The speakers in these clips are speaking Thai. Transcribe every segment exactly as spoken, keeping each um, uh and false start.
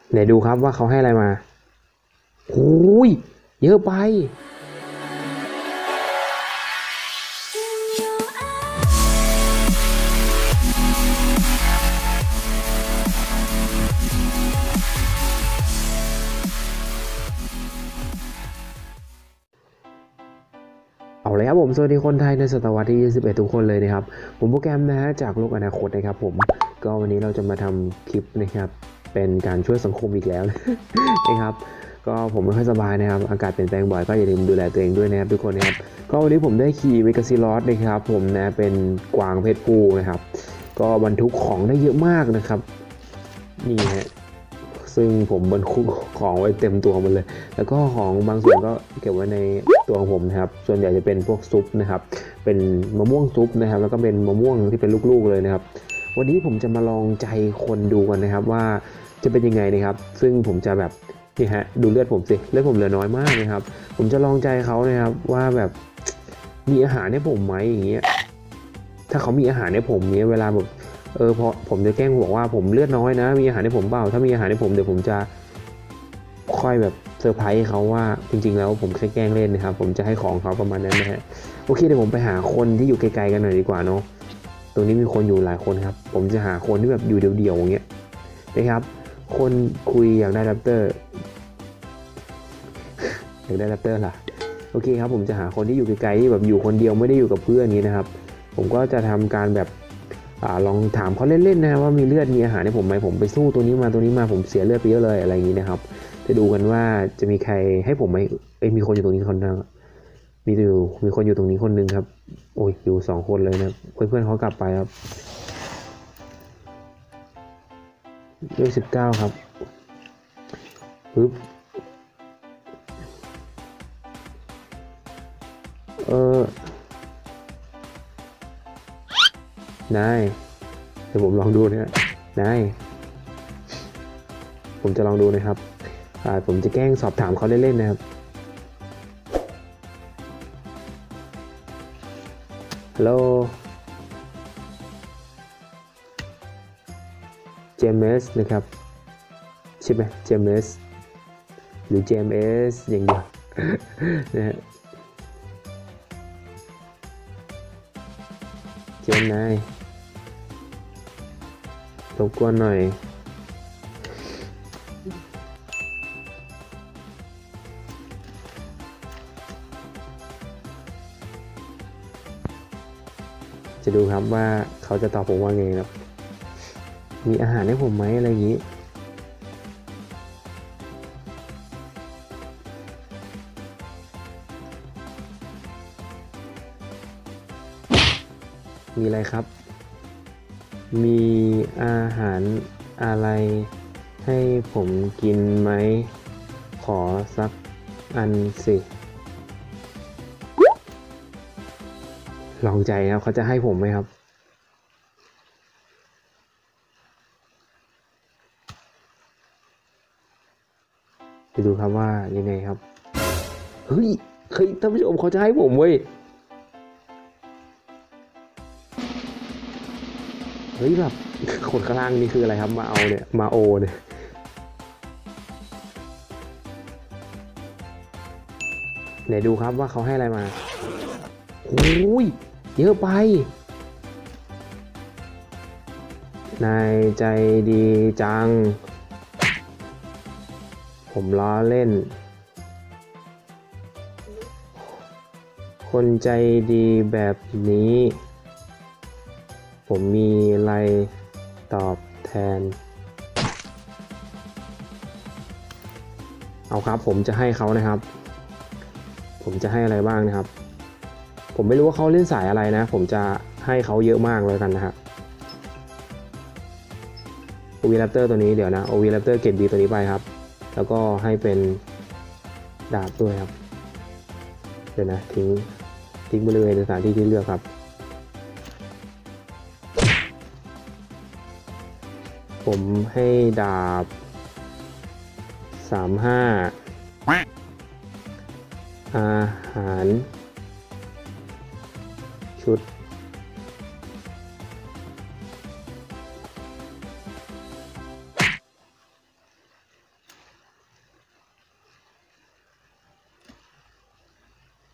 ไหนดูครับว่าเขาให้อะไรมาโอ้ยเยอะไปเอาเลยครับผมสวัสดีคนไทยในศตวรรษที่ยี่สิบเอ็ดทุกคนเลยนะครับผมโปรแกรมนะฮะจากโลกอนาคตนะครับผมก็วันนี้เราจะมาทำคลิปนะครับเป็นการช่วยสังคมอีกแล้วนะครับก็ผมไม่ค่อยสบายนะครับอากาศเปลี่ยนแปลงบ่อยก็อย่าลืมดูแลตัวเองด้วยนะครับทุกคนนะครับก็วันนี้ผมได้ขี่เวกาซิลอสนะครับผมนะเป็นกวางเพศผู้นะครับก็บรรทุกของได้เยอะมากนะครับนี่ฮะซึ่งผมบรรทุกของไว้เต็มตัวหมดเลยแล้วก็ของบางส่วนก็เก็บไว้ในตัวของผมนะครับส่วนใหญ่จะเป็นพวกซุปนะครับเป็นมะม่วงซุปนะครับแล้วก็เป็นมะม่วงที่เป็นลูกๆเลยนะครับวันนี้ผมจะมาลองใจคนดูกันนะครับว่าจะเป็นยังไงนะครับซึ่งผมจะแบบนี่ฮะดูเลือดผมสิเลือดผมเหลือน้อยมากนะครับผมจะลองใจเขานะครับว่าแบบมีอาหารให้ผมไหมอย่างเงี้ยถ้าเขามีอาหารให้ผมเนี้ยเวลาแบบเออพอผมจะแกล้งบอกว่าผมเลือดน้อยนะมีอาหารให้ผมเปล่าถ้ามีอาหารให้ผมเดี๋ยวผมจะค่อยแบบเซอร์ไพรส์เขาว่าจริงๆแล้วผมแค่แกล้งเล่นนะครับผมจะให้ของเขาประมาณนั้นนะฮะโอเคเดี๋ยวผมไปหาคนที่อยู่ไกลๆกันหน่อยดีกว่าเนาะตรงนี้มีคนอยู่หลายคนครับผมจะหาคนที่แบบอยู่เดี่ยวๆอย่างเงี้ยนะครับคนคุยอยากได้แรปเตอร์อยากได้แรปเตอร์ล่ะโอเคครับผมจะหาคนที่อยู่ไกลๆที่แบบอยู่คนเดียวไม่ได้อยู่กับเพื่อนนี้นะครับผมก็จะทำการแบบอ่าลองถามเขาเล่นๆนะว่ามีเลือดมีอาหารให้ผมไหมผมไปสู้ตัวนี้มาตัวนี้มาผมเสียเลือดไปเยอะเลยอะไรอย่างนี้นะครับจะดูกันว่าจะมีใครให้ผมไหมเอ้ยมีคนอยู่ตรงนี้คนนึงมีอยู่มีคนอยู่ตรงนี้คนนึงครับโอ้ยอยู่สองคนเลยนะเพื่อนๆเขากลับไปครับเลขสิบเก้าครับปึ๊บเออนายเดี๋ยวผมลองดูนะนายผมจะลองดูนะครับอ่าผมจะแกล้งสอบถามเขาเล่นๆนะครับฮัลโหลเจมส์นะครับใช่ไหมเจมส์หรือเจมส์อย่างเดียวนะฮะเจมส์นายรบกวนหน่อยจะดูครับว่าเขาจะตอบผมว่าไงครับมีอาหารให้ผมไหมอะไรอย่างนี้มีอะไรครับมีอาหารอะไรให้ผมกินไหมขอสักอันสิลองใจครับเขาจะให้ผมไหมครับไปดูครับว่ายังไงครับเฮ้ยเฮ้ยท่านผู้ชมเขาจะให้ผมเว้ยเฮ้ยแบบคนข้างล่างนี่คืออะไรครับมาเอาเนี่ยมาโอเนี่ยไหนดูครับว่าเขาให้อะไรมาโอ้ยเยอะไปนายใจดีจังผมล้อเล่นคนใจดีแบบนี้ผมมีอะไรตอบแทนเอาครับผมจะให้เขานะครับผมจะให้อะไรบ้างนะครับผมไม่รู้ว่าเขาเล่นสายอะไรนะผมจะให้เขาเยอะมากเลยกันนะครับโอวีแรปเตอร์ตัวนี้เดี๋ยวนะโอวีแรปเตอร์เกรดบีตัวนี้ไปครับแล้วก็ให้เป็นดาบด้วยครับเดี๋ยวนะทิ้งทิ้งบริเวณสถานที่ที่เลือกครับผมให้ดาบสามห้าอาหารชุด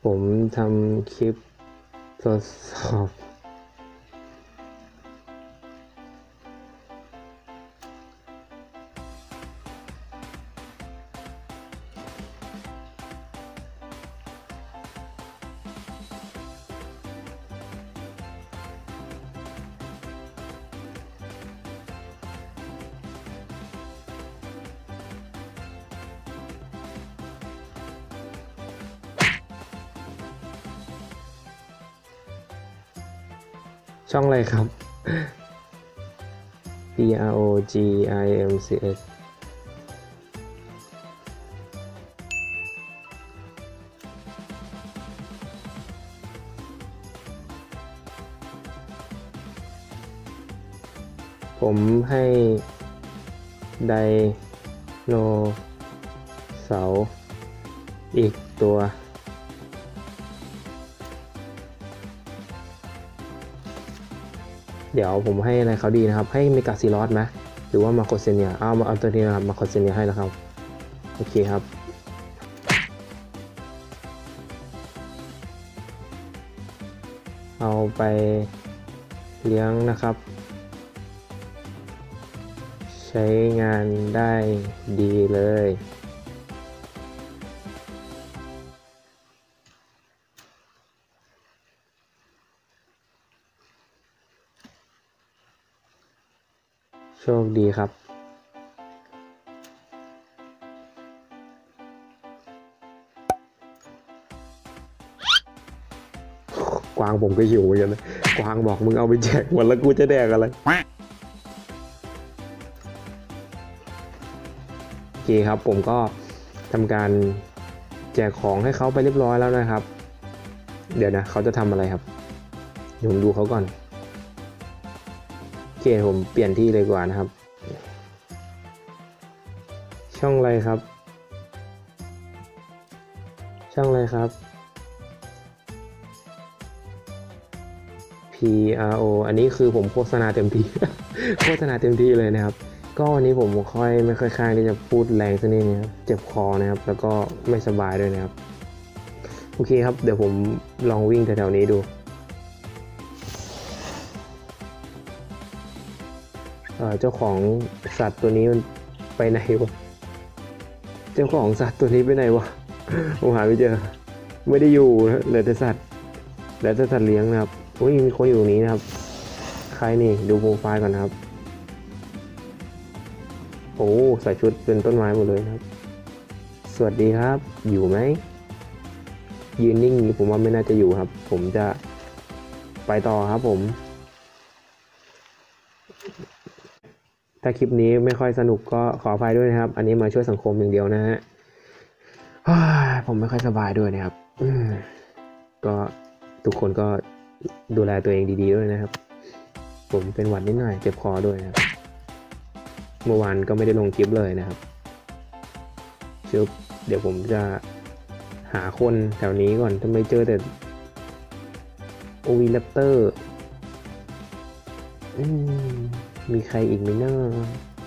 ผมทำคลิปทดสอบช่องอะไรครับ P R O G I M C S ผมให้ไดโนเสาร์อีกตัวเดี๋ยวผมให้อะไรเขาดีนะครับให้เมกาซีรอสไหมหรือว่ามาโคเซเนียเอามาเอาตัวนี้นะครับมาโคเซเนียให้นะครับโอเคครับเอาไปเลี้ยงนะครับใช้งานได้ดีเลยโชคดีครับกวางผมก็หิวเหมือนกันนะกวางบอกมึงเอาไปแจกหมดแล้วกูจะแดกอะไรโอเคครับผมก็ทำการแจกของให้เขาไปเรียบร้อยแล้วนะครับเดี๋ยวนะเขาจะทำอะไรครับเดี๋ยวผมดูเขาก่อนโอเคผมเปลี่ยนที่เลยกว่านะครับช่องอะไรครับช่องอะไรครับ P R O อันนี้คือผมโฆษณาเต็มที่ โฆษณาเต็มที่เลยนะครับก็วันนี้ผมค่อยไม่ค่อยข้างที่จะพูดแรงสักนิดนะครับเจ็บคอนะครับแล้วก็ไม่สบายด้วยนะครับโอเคครับเดี๋ยวผมลองวิ่งแถวๆนี้ดูเจ้าของสัตว์ตัวนี้มันไปไหนวะเจ้าของสัตว์ตัวนี้ไปไหนวะผมหาไม่เจอไม่ได้อยู่เหลือแต่สัตว์เหลือแต่สัตว์เลี้ยงนะครับโอ้ยมีคนอยู่ตรงนี้นะครับใครนี่ดูโปรไฟล์ก่อนนะครับโอ้ใส่ชุดเป็นต้นไม้หมดเลยนะครับสวัสดีครับอยู่ไหมยืนนิ่งผมว่าไม่น่าจะอยู่ครับผมจะไปต่อครับผมถ้าคลิปนี้ไม่ค่อยสนุกก็ขออภัยด้วยนะครับอันนี้มาช่วยสังคมอย่างเดียวนะฮะผมไม่ค่อยสบายด้วยนะครับก็ทุกคนก็ดูแลตัวเองดีๆด้วยนะครับผมเป็นหวัดนิดหน่อยเจ็บคอด้วยนะครับเมื่อวานก็ไม่ได้ลงคลิปเลยนะครับเดี๋ยวผมจะหาคนแถวนี้ก่อนทำไมเจอแต่โอวีแรปเตอร์มีใครอีกไหมเนาะ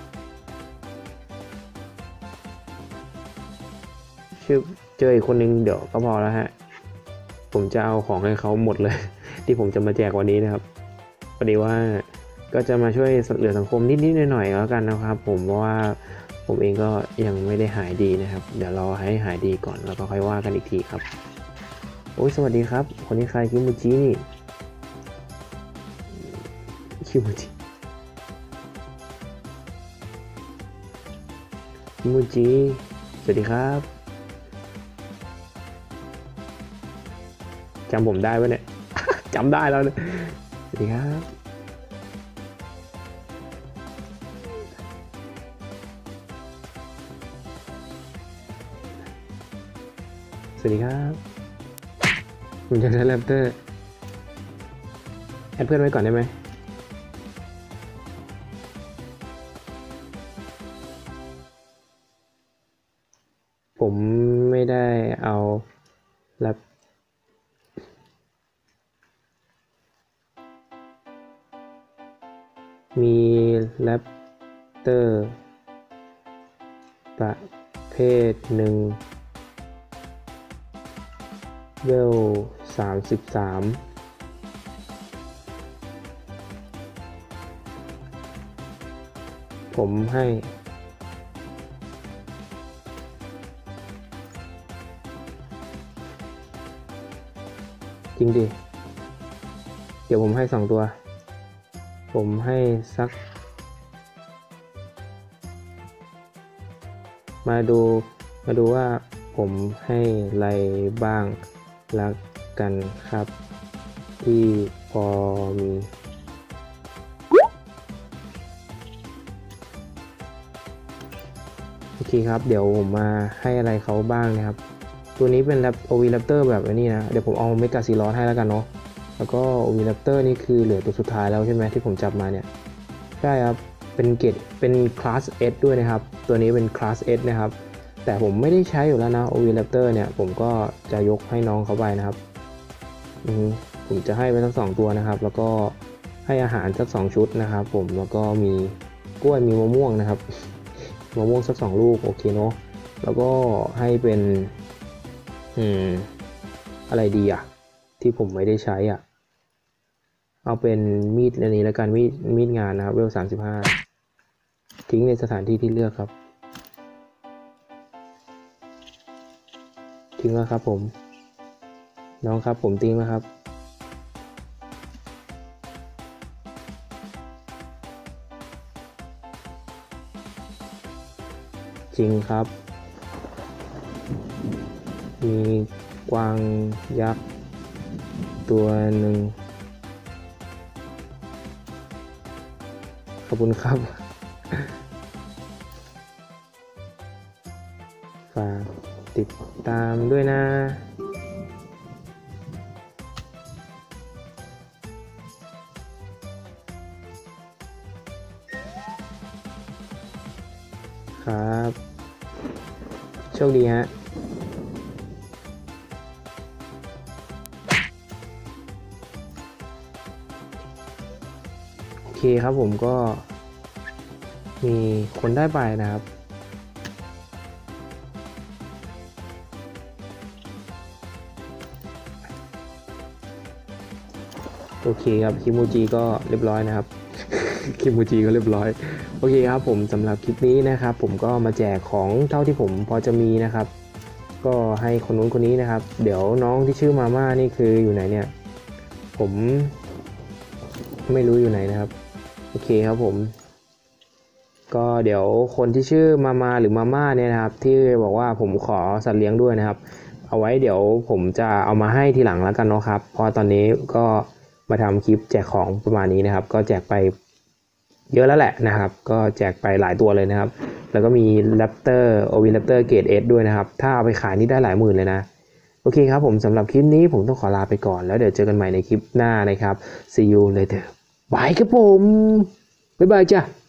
ชื่อเจออีกคนนึงเดี๋ยวก็พอแล้วฮะผมจะเอาของให้เขาหมดเลยที่ผมจะมาแจกวันนี้นะครับพอดีว่าก็จะมาช่วยเหลือสังคมนิดๆหน่อยๆแล้วกันนะครับผมเพราะว่าผมเองก็ยังไม่ได้หายดีนะครับเดี๋ยวรอให้หายดีก่อนแล้วก็ค่อยว่ากันอีกทีครับโอ้ยสวัสดีครับคนนี้ใครคิมูจินี่คิมูจิคิมูจิสวัสดีครับจำผมได้ปะเนี่ย จำได้แล้วเนี่ยสวัสดีครับสวัสดีครับผมจะใช้แรปเตอร์แอดเพื่อนไว้ก่อนได้ไหมผมไม่ได้เอาแรปมีแรปเตอร์ประเภทหนึ่งเวลสามสิบสามผมให้จริงดิเดี๋ยวผมให้สองตัวผมให้สักมาดูมาดูว่าผมให้อะไรบ้างละกันครับที่พอมีโอเคครับเดี๋ยวผมมาให้อะไรเขาบ้างนะครับตัวนี้เป็นแรปโอวีแรปเตอร์แบบนี้นะเดี๋ยวผมเอาเมกาซีลอสให้แล้วกันเนาะแล้วก็โอวีแรปเตอร์นี่คือเหลือตัวสุดท้ายแล้วใช่ไหมที่ผมจับมาเนี่ยใช่ครับเป็นเกรดเป็นคลาส S ด้วยนะครับตัวนี้เป็นคลาส S นะครับแต่ผมไม่ได้ใช้อยู่แล้วนะโอวีแรปเตอร์เนี่ยผมก็จะยกให้น้องเขาไปนะครับอืมผมจะให้ไปทั้งสองตัวนะครับแล้วก็ให้อาหารสักสองชุดนะครับผมแล้วก็มีกล้วยมีมะม่วงนะครับมะม่วงสักสองลูกโอเคเนาะแล้วก็ให้เป็นอืมอะไรดีอ่ะที่ผมไม่ได้ใช้อ่ะเอาเป็นมีดอันนี้แล้วกันมีดมีดงานนะครับเวลสามสิบห้าทิ้งในสถานที่ที่เลือกครับทิ้งแล้วครับผมน้องครับผมทิ้งแล้วครับจริงครับมีกวางยักษ์ตัวหนึ่งขอบคุณครับฝากติดตามด้วยนะครับโชคดีฮะโอเคครับผมก็มีคนได้ไปนะครับโอเคครับคิมูจิก็เรียบร้อยนะครับ คิมูจิก็เรียบร้อยโอเคครับผมสำหรับคลิปนี้นะครับผมก็มาแจกของเท่าที่ผมพอจะมีนะครับก็ให้คนนู้นคนนี้นะครับเดี๋ยวน้องที่ชื่อมาม่านี่คืออยู่ไหนเนี่ยผมไม่รู้อยู่ไหนนะครับโอเคครับผมก็เดี๋ยวคนที่ชื่อมามาหรือมาม่าเนี่ยนะครับที่บอกว่าผมขอสัตว์เลี้ยงด้วยนะครับเอาไว้เดี๋ยวผมจะเอามาให้ทีหลังแล้วกันเนาะครับเพราะตอนนี้ก็มาทำคลิปแจกของประมาณนี้นะครับก็แจกไปเยอะแล้วแหละนะครับก็แจกไปหลายตัวเลยนะครับแล้วก็มีแรปเตอร์โอวินแรปเตอร์เกรดเอสด้วยนะครับถ้าเอาไปขายนี่ได้หลายหมื่นเลยนะโอเคครับผมสำหรับคลิปนี้ผมต้องขอลาไปก่อนแล้วเดี๋ยวเจอกันใหม่ในคลิปหน้านะครับ see you later บายครับผมบ๊ายบายจ้ะ